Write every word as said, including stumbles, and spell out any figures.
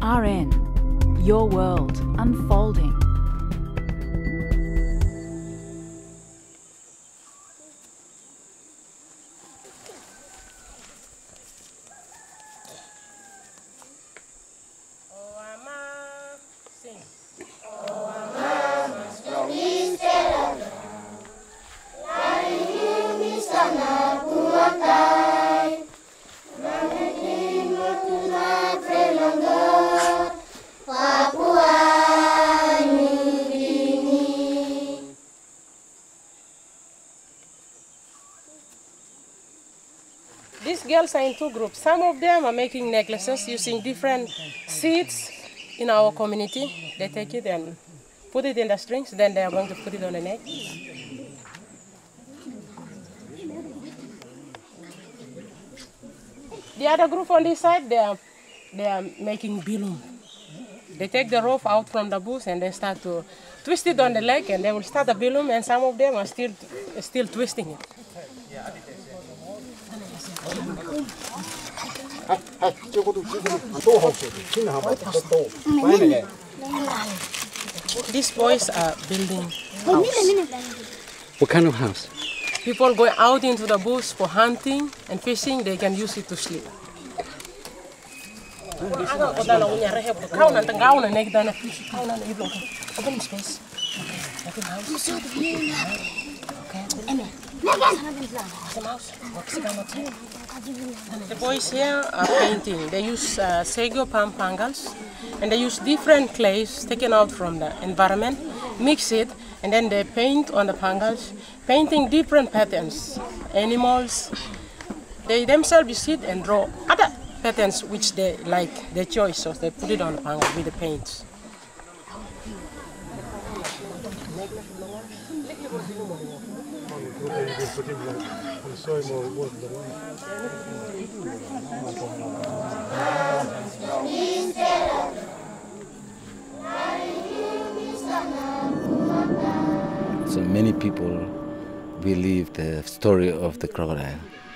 R N, your world unfolding. These girls are in two groups. Some of them are making necklaces using different seeds in our community. They take it and put it in the strings, then they are going to put it on the neck. The other group on this side, they are, they are making bilum. They take the rope out from the bush and they start to twist it on the leg, and they will start a bilum, and some of them are still, still twisting it. These boys are building house. What kind of house? People go out into the bush for hunting and fishing, they can use it to sleep. The boys here are painting. They use uh, sago palm pangals, and they use different clays taken out from the environment, mix it, and then they paint on the pangals, painting different patterns, animals. They themselves sit and draw other patterns which they like, their choice, so they put it on the pangal with the paints. So many people believe the story of the crocodile.